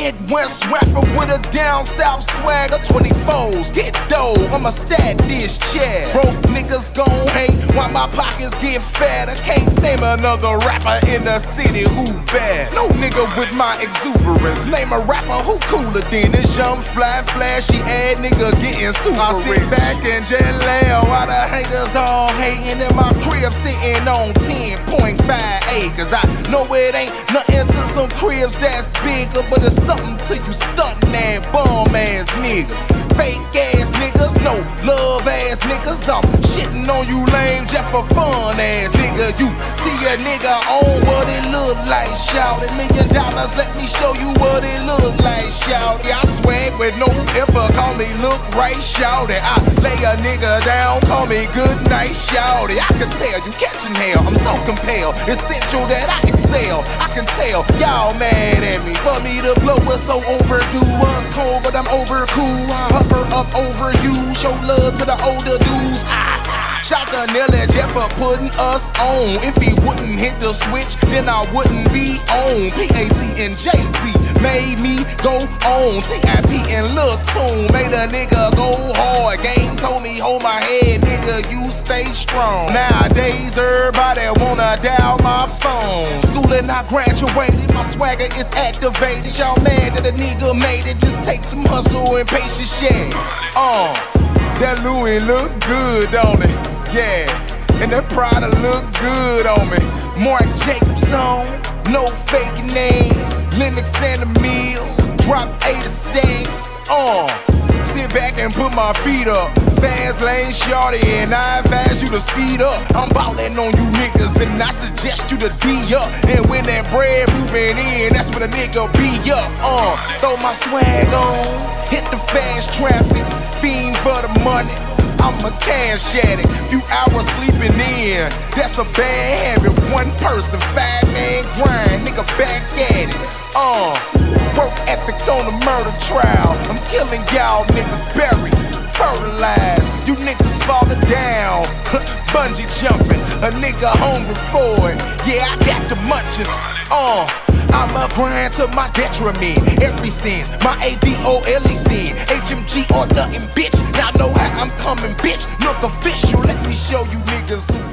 Midwest rapper with a down south swagger. 24s, get dough, I'ma stat this chair. Broke niggas gon' hate while my pockets get fatter. Can't name another rapper in the city who bad. No nigga with my exuberance. Name a rapper who cooler than this young fly flashy ass nigga getting super I sit rich. Back and just laugh while the haters all hating in my crib sitting on 10.5 acres. I know it ain't nothing to some cribs that's bigger, but it's something to you stuntin' and bum ass niggas. Fake ass niggas, no love ass niggas. I'm shitting on you lame just for fun ass nigga. You see a nigga on what it look like, shout it. $1 million, let me show you what it look like, shout it. I swag with no effort, call me look right, shout it. I lay a nigga down, call me good night, shout it. I can tell you catching hell, I'm so compelled. Essential that I excel, I can tell y'all mad at me. For me to blow was so overdue. Was cold, but I'm over cool. I hover up over you, show love to the older dudes. Shout to Nelly Jeff for putting us on. If he wouldn't hit the switch, then I wouldn't be on. PAC and Jay-Z made me go on. TIP and Lil Tune made a nigga go hard. Game told me hold my head, nigga, you stay strong. Nowadays everybody wanna dial my phone. Schooling I graduated, my swagger is activated. Y'all mad that a nigga made it, just take some hustle and patience, yeah. That Louis look good, don't it? Yeah, and that Prada look good on me. Mark Jacobs on, no faking name. Linux and the Mills, drop 8 stacks. Sit back and put my feet up. Fast lane shorty, and I advise you to speed up. I'm ballin' on you niggas, and I suggest you to D up. And when that bread moving in, that's when a nigga be up. Throw my swag on, hit the fast traffic, fiend for the money. I'm a cash addict, few hours sleeping in, that's a bad habit. One person, 5-man grind, nigga back at it. Work ethic on the murder trial. I'm killing y'all niggas buried, fertilized. You niggas falling down, bungee jumping. A nigga hungry for it, yeah, I got the munches. I'ma grind to my detriment. Every sense, my ADOLE sin. HMG or nothing, bitch. Now know how I'm coming, bitch. Nuk Official, let me show you niggas who